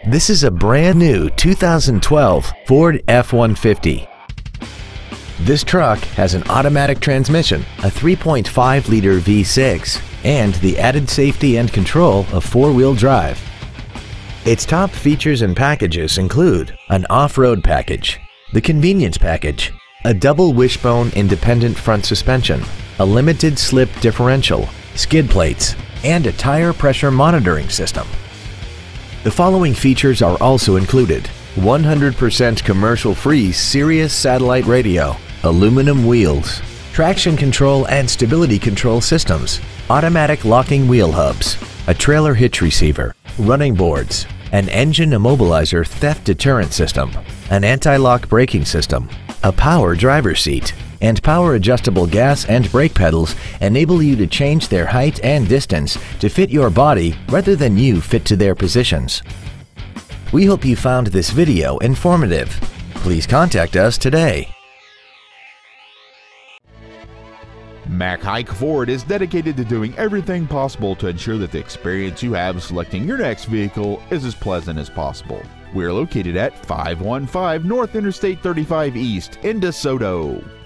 This is a brand new 2012 Ford F-150. This truck has an automatic transmission, a 3.5-liter V6, and the added safety and control of four-wheel drive. Its top features and packages include an off-road package, the convenience package, a double wishbone independent front suspension, a limited slip differential, skid plates, and a tire pressure monitoring system. The following features are also included: 100% commercial-free Sirius satellite radio, aluminum wheels, traction control and stability control systems, automatic locking wheel hubs, a trailer hitch receiver, running boards, an engine immobilizer theft deterrent system, an anti-lock braking system, a power driver's seat, and power adjustable gas and brake pedals enable you to change their height and distance to fit your body rather than you fit to their positions. We hope you found this video informative. Please contact us today. Mac Haik Ford is dedicated to doing everything possible to ensure that the experience you have selecting your next vehicle is as pleasant as possible. We are located at 515 North Interstate 35 East in DeSoto.